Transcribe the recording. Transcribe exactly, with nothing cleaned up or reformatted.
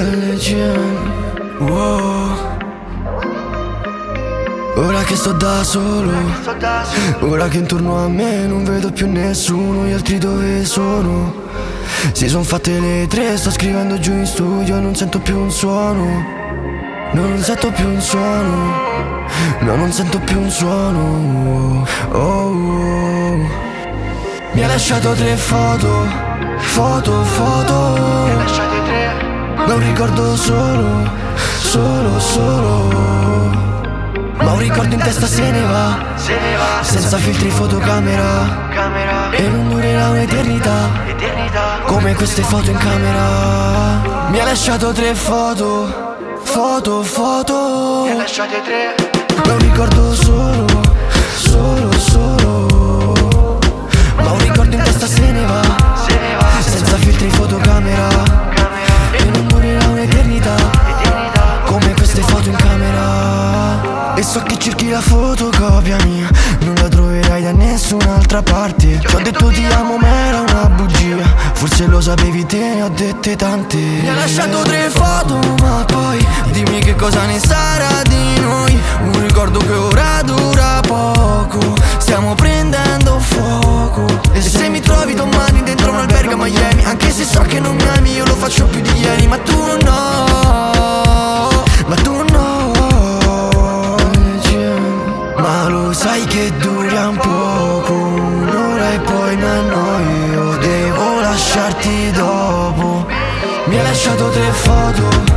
L G M. Wow. Ora che sto da solo, ora che intorno a me non vedo più nessuno, gli altri dove sono? Si son fatte le tre, sto scrivendo giù in studio, non sento più un suono. Non sento più un suono. No, non sento più un suono. Oh, oh. Mi ha lasciato tre foto, foto, foto. Mi ha lasciate tre. Non ricordo solo, solo, solo. Ma un ricordo in testa se ne va, se ne va. Senza filtri fotocamera, camera. E non durerà un'eternità, eternità. Come queste foto in camera. Mi ha lasciato tre foto, foto, foto. Mi ha lasciate tre. Ma un ricordo solo, solo, solo. Ma un ricordo in testa se ne va, se ne va. Senza filtri fotocamera, camera. E non durerà un'eternità, eternità. Come queste foto in camera. E so che cerchi la fotocopia mia, non la troverai da nessun'altra parte. Ti ho detto ti amo ma era una bugia, forse lo sapevi te, ne ho dette tante. Mi ha lasciato tre foto ma poi dimmi che cosa ne sarà di noi. Un ricordo che ora dura poco, stiamo prendendo fuoco. E se mi trovi domani dentro un albergo a Miami, anche se so che non mi ami io lo faccio più di ieri. Ma tu no, ma tu no. Ma lo sai che dura un poco, un'ora e poi mi annoio, devo lasciarti dopo. Mi ha lasciato tre foto,